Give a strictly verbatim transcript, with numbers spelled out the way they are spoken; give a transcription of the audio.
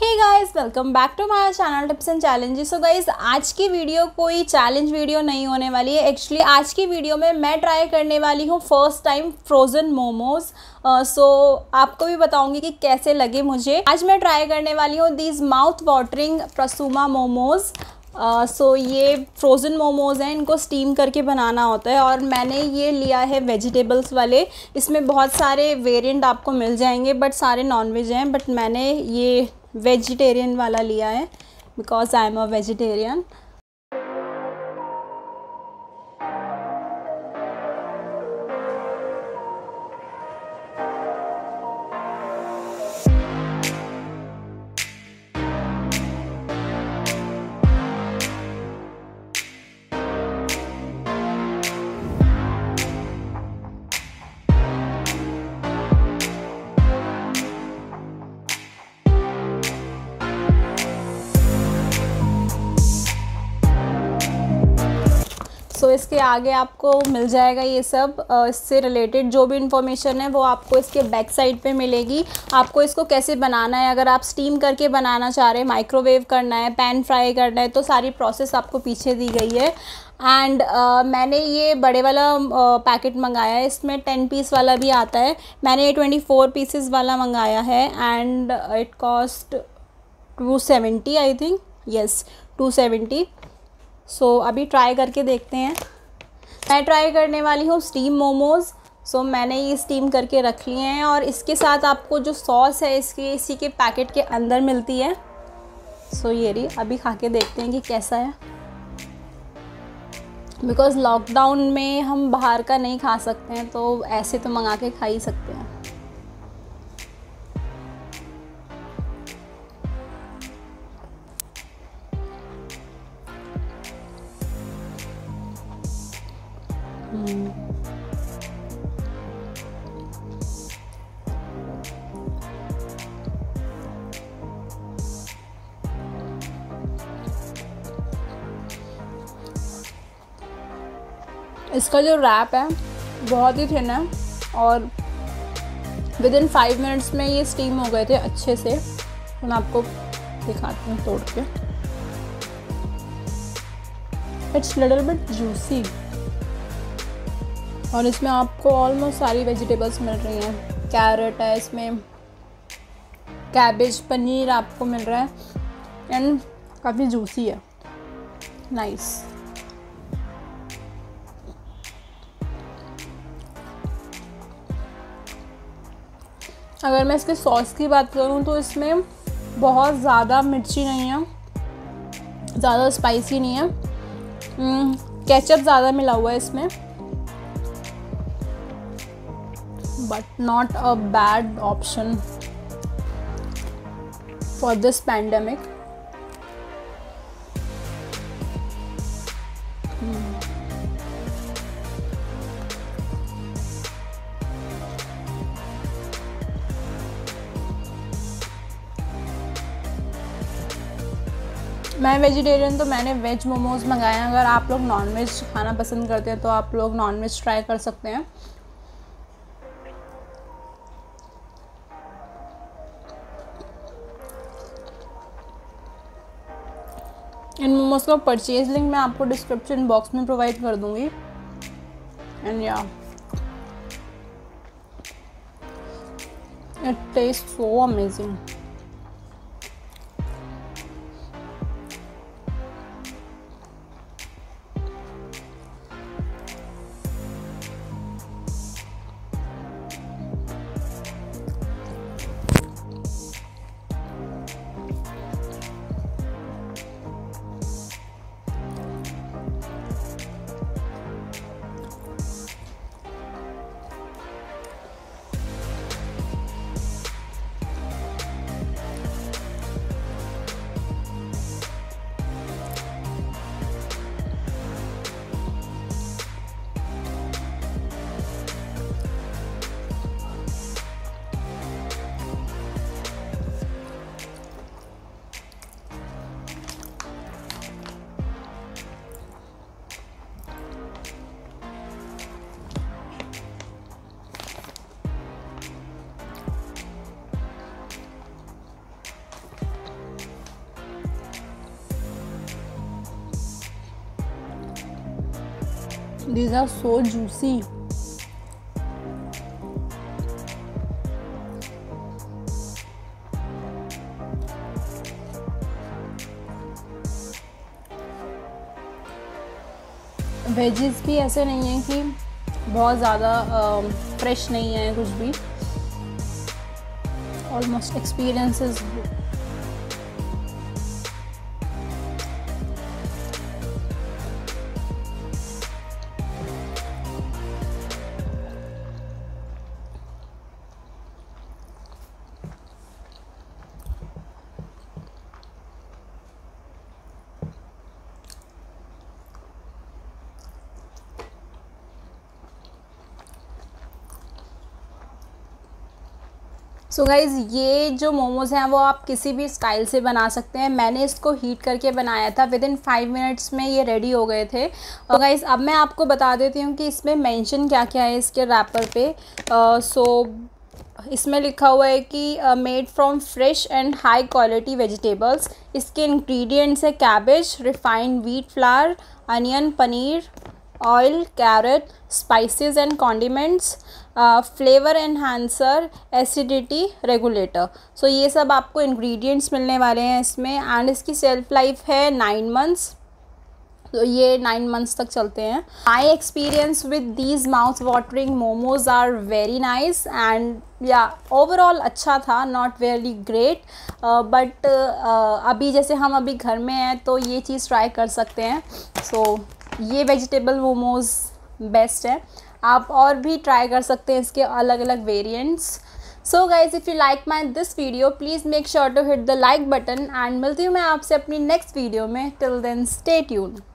Hey guys, welcome back to my channel tips and challenges. So guys, आज की video कोई challenge video नहीं होने वाली है। एक्चुअली आज की वीडियो में मैं ट्राई करने वाली हूँ first time frozen momos. So आपको भी बताऊंगी कि कैसे लगे मुझे। आज मैं ट्राई करने वाली हूँ these mouth watering Prasuma momos. So ये फ्रोज़न मोमोज़ हैं, इनको स्टीम करके बनाना होता है और मैंने ये लिया है वेजिटेबल्स वाले। इसमें बहुत सारे वेरिएंट आपको मिल जाएंगे बट सारे नॉनवेज हैं, बट मैंने ये वेजिटेरियन वाला लिया है because I am a vegetarian. So so, इसके आगे आपको मिल जाएगा ये सब। इससे रिलेटेड जो भी इंफॉर्मेशन है वो आपको इसके बैक साइड पे मिलेगी। आपको इसको कैसे बनाना है, अगर आप स्टीम करके बनाना चाह रहे हैं, माइक्रोवेव करना है, पैन फ्राई करना है, तो सारी प्रोसेस आपको पीछे दी गई है। एंड uh, मैंने ये बड़े वाला पैकेट uh, मंगाया है। इसमें टेन पीस वाला भी आता है। मैंने ये ट्वेंटी फोर पीसेस वाला मंगाया है and it cost two seventy I think, yes two seventy. So so, अभी ट्राई करके देखते हैं। मैं ट्राई करने वाली हूँ स्टीम मोमोज़। सो so, मैंने ये स्टीम करके रख लिए हैं और इसके साथ आपको जो सॉस है इसकी इसी के पैकेट के अंदर मिलती है। सो so, ये रही, अभी खा के देखते हैं कि कैसा है। बिकॉज़ लॉकडाउन में हम बाहर का नहीं खा सकते हैं तो ऐसे तो मंगा के खा ही सकते हैं। इसका जो रैप है बहुत ही थिन है और विद इन फाइव मिनट्स में ये स्टीम हो गए थे अच्छे से। मैं आपको दिखाती हूँ तोड़ के। इट्स लिटिल बिट जूसी और इसमें आपको ऑलमोस्ट सारी वेजिटेबल्स मिल रही हैं। कैरेट है इसमें, कैबेज, पनीर आपको मिल रहा है एंड काफ़ी जूसी है, नाइस। अगर मैं इसके सॉस की बात करूँ तो इसमें बहुत ज़्यादा मिर्ची नहीं है, ज़्यादा स्पाइसी नहीं है। केचप ज़्यादा मिला हुआ है इसमें, but not a bad option for this pandemic. मैं वेजिटेरियन तो मैंने वेज मोमोज़ मंगाए हैं। अगर आप लोग नॉनवेज खाना पसंद करते हैं तो आप लोग नॉनवेज ट्राई कर सकते हैं। इन मोमोज़ का परचेज लिंक मैं आपको डिस्क्रिप्शन बॉक्स में प्रोवाइड कर दूंगी। And yeah it taste so amazing. These are so juicy. Veggies भी ऐसे नहीं है कि बहुत ज़्यादा फ्रेश नहीं है कुछ भी. Almost experience is so guys, ये जो मोमोज़ हैं वो आप किसी भी स्टाइल से बना सकते हैं. मैंने इसको हीट करके बनाया था. विद इन फाइव मिनट्स में ये रेडी हो गए थे. और गाइज़ अब मैं आपको बता देती हूँ कि इसमें मेंशन क्या क्या है इसके रैपर पे. सो uh, so, इसमें लिखा हुआ है कि made from fresh and high quality vegetables. इसके इंग्रेडिएंट्स है cabbage, refined wheat flour, onion, paneer, oil, carrot, spices and condiments, flavour enhancer, acidity regulator. So ये सब आपको इंग्रेडिएंट्स मिलने वाले हैं इसमें. एंड इसकी सेल्फ लाइफ है नाइन मंथ्स. तो ये नाइन मंथ्स तक चलते हैं. My experience with these mouth watering momos are very nice and yeah overall अच्छा था. नॉट वेरी ग्रेट बट अभी जैसे हम अभी घर में हैं तो ये चीज़ ट्राई कर सकते हैं. सो so, ये वेजिटेबल मोमोज़ बेस्ट है. आप और भी ट्राई कर सकते हैं इसके अलग अलग variants. So guys, if you like my this video please make sure to hit the like button. And मिलती हूँ मैं आपसे अपनी नेक्स्ट वीडियो में. Till then stay tuned.